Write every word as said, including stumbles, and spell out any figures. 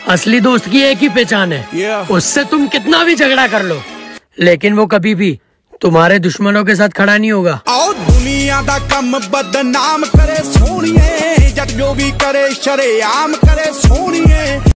असली दोस्त की एक ही पहचान है, yeah. उससे तुम कितना भी झगड़ा कर लो, लेकिन वो कभी भी तुम्हारे दुश्मनों के साथ खड़ा नहीं होगा। आओ दुनिया दा कम बदनाम करे सोनिए, जट जो भी करे शरेआम करे सोनिए।